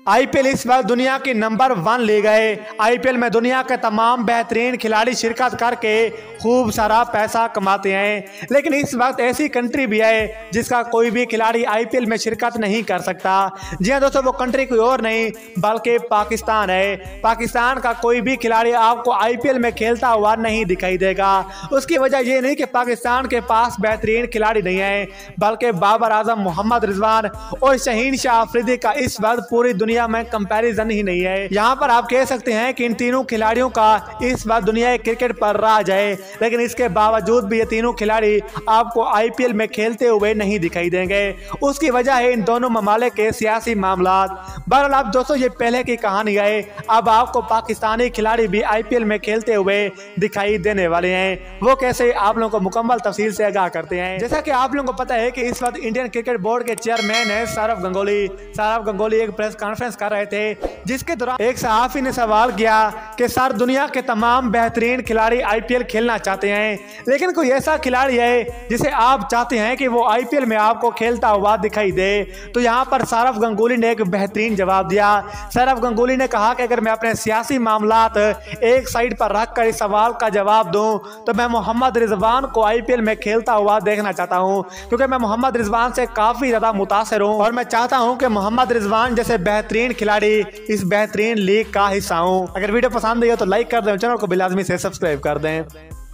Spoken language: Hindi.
आईपीएल इस वक्त दुनिया की नंबर 1 लीग है। आईपीएल में दुनिया के तमाम बेहतरीन खिलाड़ी शिरकत करके खूब सारा पैसा कमाते हैं, लेकिन इस वक्त ऐसी कंट्री भी है जिसका कोई भी खिलाड़ी आईपीएल में शिरकत नहीं कर सकता। जी हाँ दोस्तों, वो कंट्री कोई और नहीं बल्कि पाकिस्तान है। पाकिस्तान का कोई भी खिलाड़ी आपको आईपीएल में खेलता हुआ नहीं दिखाई देगा। उसकी वजह ये नहीं कि पाकिस्तान के पास बेहतरीन खिलाड़ी नहीं है, बल्कि बाबर आजम, मोहम्मद रिजवान और शहीन शाह अफरीदी का इस वक्त पूरी दुनिया में कंपैरिजन ही नहीं है। यहाँ पर आप कह सकते हैं कि इन तीनों खिलाड़ियों का इस बार दुनिया क्रिकेट पर राज है, लेकिन इसके बावजूद भी ये तीनों खिलाड़ी आपको आईपीएल में खेलते हुए नहीं दिखाई देंगे। उसकी वजह है इन दोनों ममालिक के सियासी मामलात। बहरहाल आप दोस्तों, ये पहले की कहानी है, अब आपको पाकिस्तानी खिलाड़ी भी आईपीएल में खेलते हुए दिखाई देने वाले हैं। वो कैसे, आप लोगों को मुकम्मल तफसील से आगाह करते हैं। जैसा कि आप लोगों को पता है कि इस वक्त इंडियन क्रिकेट बोर्ड के चेयरमैन है सौरव गंगुली एक प्रेस कॉन्फ्रेंस कर रहे थे, जिसके दौरान एक सहाफी ने सवाल किया कि सर, दुनिया के तमाम बेहतरीन खिलाड़ी आईपीएल खेलना चाहते हैं, लेकिन कोई ऐसा खिलाड़ी है जिसे आप चाहते हैं कि वो आईपीएल में आपको खेलता हुआ दिखाई दे? तो यहाँ पर सौरव गंगुली ने एक बेहतरीन जवाब दिया। सौरव गंगुली ने कहा कि अगर मैं अपने सियासी मामलात एक साइड पर रखकर इस सवाल का जवाब दूं तो मैं मोहम्मद रिजवान को आईपीएल में खेलता हुआ देखना चाहता हूं, क्योंकि मैं मोहम्मद रिजवान से काफी ज्यादा मुतासिर हूं और मैं चाहता हूं कि मोहम्मद रिजवान जैसे बेहतरीन खिलाड़ी इस बेहतरीन लीग का हिस्सा हूं। अगर वीडियो पसंद आई हो तो लाइक कर दें, चैनल को भी लाजमी से सब्सक्राइब कर दें।